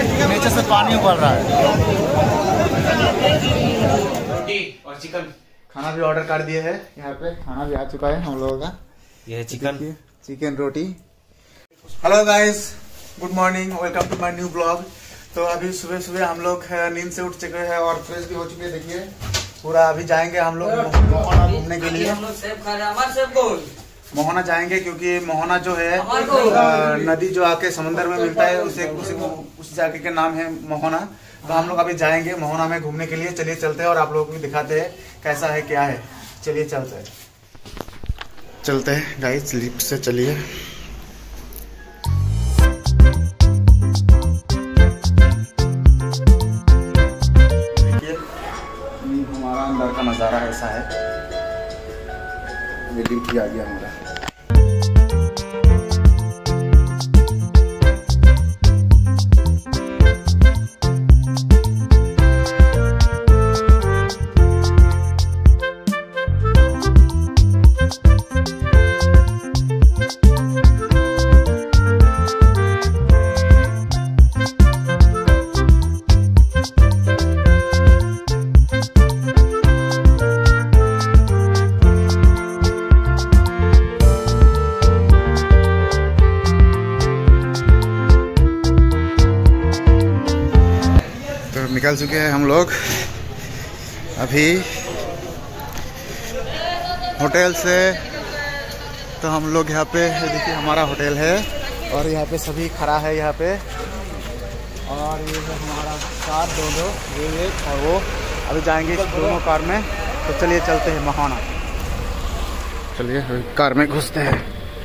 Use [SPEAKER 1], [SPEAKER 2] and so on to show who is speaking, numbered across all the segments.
[SPEAKER 1] नीचे से पानी उबल रहा है।
[SPEAKER 2] रोटी और चिकन
[SPEAKER 1] खाना भी ऑर्डर कर दिए है, यहाँ पे खाना भी आ चुका है हम लोगों का।
[SPEAKER 2] ये है चिकन
[SPEAKER 1] रोटी। Hello guys, good morning, welcome to my new blog. तो अभी सुबह सुबह हम लोग नींद से उठ चुके हैं और फ्रेश भी हो चुके हैं। देखिए पूरा अभी जाएंगे हम लोग मोहना घूमने के लिए। मोहना जाएंगे क्योंकि मोहना जो है नदी जो आके समुद्र में मिलता है, उस जगह के नाम है मोहना। तो हम लोग अभी जाएंगे मोहना में घूमने के लिए। चलिए चलते हैं और आप लोगों को भी दिखाते हैं कैसा है क्या है। चलिए चलते हैं गाइस, लिफ्ट से चलिए। देखिए हमारा अंदर का नज़ारा ऐसा है। ये लिफ्ट भी आ गया हमारा। निकल चुके हैं हम लोग अभी होटल से। तो हम लोग यहाँ पे देखिए हमारा होटल है और यहाँ पे सभी खड़ा है यहाँ पे। और ये है हमारा कार, दो ये एक और वो। अभी जाएंगे दोनों कार में। तो चलिए चलते हैं मोहना। चलिए कार में घुसते हैं।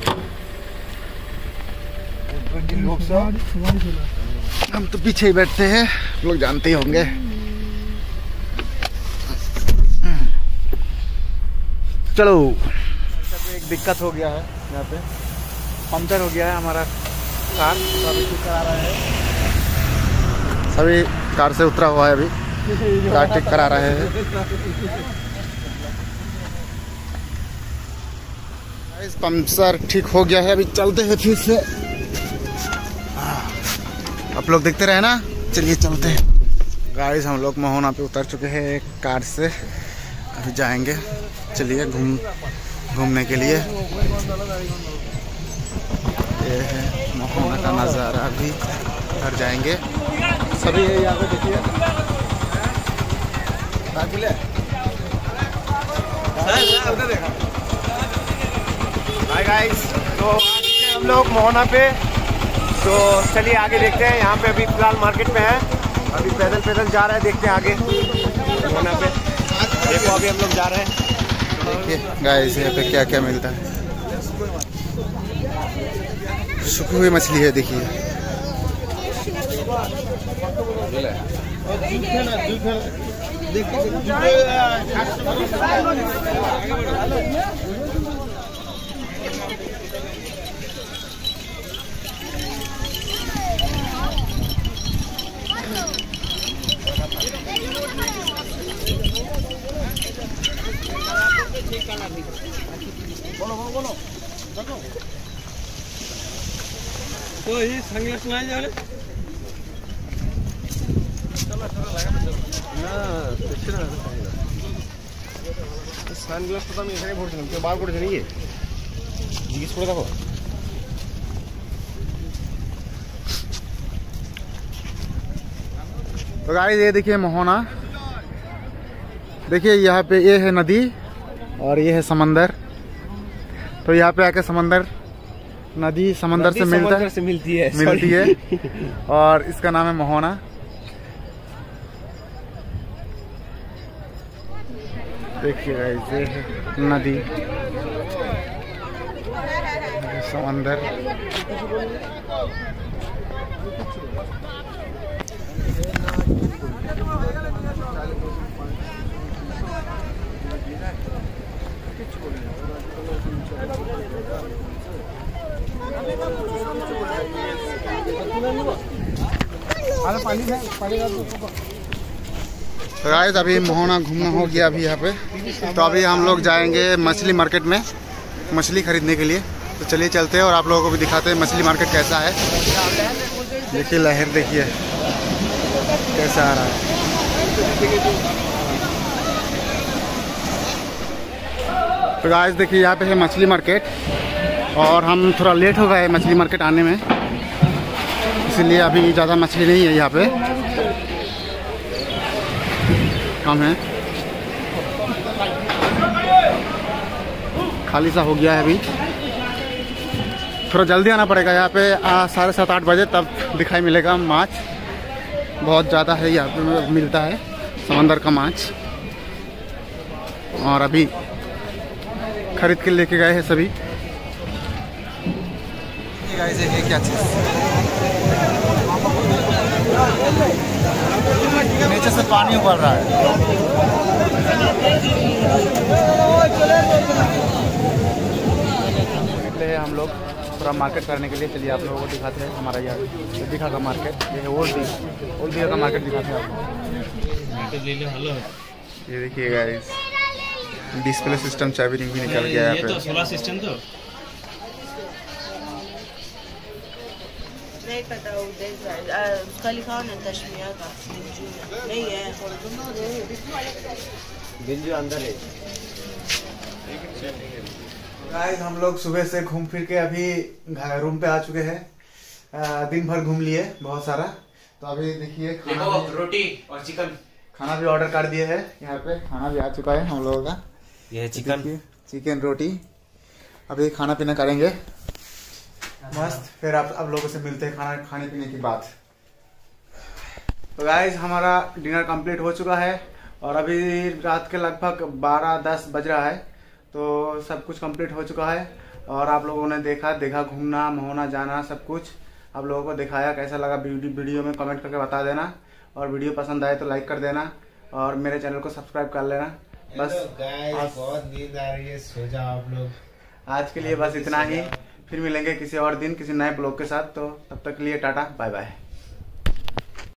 [SPEAKER 1] हम तो पीछे ही बैठते हैं, लोग जानते ही होंगे। चलो, एक दिक्कत हो गया है यहाँ पे, पंक्चर हो गया है हमारा कार। तो अभी ठीक करा रहे हैं, सभी कार से उतरा हुआ है, अभी कार ठीक करा रहे हैं। पंक्चर ठीक हो गया है, अभी चलते हैं फिर से। आप लोग देखते रहे ना। चलिए चलते हैं गाइस। हम लोग मोहना पे उतर चुके हैं एक कार से, अभी जाएंगे। चलिए घूमने के लिए। ये है मोहना का नज़ारा। अभी घर जाएंगे सभी। यहाँ पे देखिए
[SPEAKER 2] हाय गाइस, तो हम लोग मोहना पे। तो चलिए आगे देखते हैं। यहाँ पे अभी फिलहाल मार्केट में है, अभी पैदल जा रहे हैं। देखते हैं आगे मोहना पे। देखो अभी हम लोग जा रहे हैं।
[SPEAKER 1] देखिए गाइस यहाँ पे क्या क्या मिलता है। सूखी हुई मछली है, देखिए। बोलो तो ये सनग्लास नहीं जाने सनग्लास तो আমি এখানে পড়ছিলাম, কেউ বার করেছে নাকি জিজ্ঞেস করে দেখো। तो गाइस ये देखिए मोहना। देखिए यहाँ पे ये है नदी और ये है समंदर। तो यहाँ पे आके समंदर, नदी समंदर से मिलती है और इसका नाम है मोहना। देखिए गाइस ये है नदी, समंदर। गाइस अभी मोहना घूमना हो गया अभी यहाँ पे। तो अभी हम लोग जाएंगे मछली मार्केट में मछली खरीदने के लिए। तो चलिए चलते हैं और आप लोगों को भी दिखाते हैं मछली मार्केट कैसा है। देखिए लहर, देखिए कैसा आ रहा है। तो गाइस देखिए यहाँ पे है मछली मार्केट और हम थोड़ा लेट हो गए मछली मार्केट आने में, इसलिए अभी ज़्यादा मछली नहीं है यहाँ पे, कम है, खाली सा हो गया है अभी। थोड़ा जल्दी आना पड़ेगा यहाँ पे 7:30-8 बजे, तब दिखाई मिलेगा माछ। बहुत ज़्यादा है यहाँ पे मिलता है समंदर का माछ। और अभी खरीद के लेके गए हैं सभी। ये क्या चीज़, नीचे से पानी उबल रहा है। निकले हैं हम लोग पूरा मार्केट करने के लिए। चलिए आप लोगों को दिखाते हैं हमारा यहाँ दीघा का मार्केट। ये है ओल्ड दीघा का मार्केट दिखाते हैं आपको। ये देखिए गाइस, डिस्प्ले सिस्टम चाबी रिंग भी निकल गया है। ये तो सोलर सिस्टम तो नहीं पता, उसका लिखा हो ना तशमिया का, नहीं है बिंजू अंदर है। गाइस हम लोग सुबह से घूम फिर के अभी रूम पे आ चुके हैं। दिन भर घूम लिए बहुत सारा। तो अभी देखिए
[SPEAKER 2] रोटी और चिकन,
[SPEAKER 1] खाना भी ऑर्डर कर दिए है। यहाँ पे खाना भी आ चुका है हम लोगों का।
[SPEAKER 2] ये
[SPEAKER 1] चिकन रोटी। अभी खाना पीना करेंगे मस्त, फिर आप लोगों से मिलते हैं खाने पीने की बात। तो गाइस हमारा डिनर कंप्लीट हो चुका है और अभी रात के लगभग 12-10 बज रहा है। तो सब कुछ कंप्लीट हो चुका है और आप लोगों ने देखा घूमना मोहना जाना सब कुछ आप लोगों को दिखाया। कैसा लगा वीडियो में कमेंट करके बता देना, और वीडियो पसंद आए तो लाइक कर देना और मेरे चैनल को सब्सक्राइब कर लेना। बस
[SPEAKER 2] बहुत नींद आ रही है, सो जाओ आप लोग।
[SPEAKER 1] आज के लिए बस इतना ही, फिर मिलेंगे किसी और दिन किसी नए ब्लॉग के साथ। तो तब तक के लिए टाटा बाय बाय।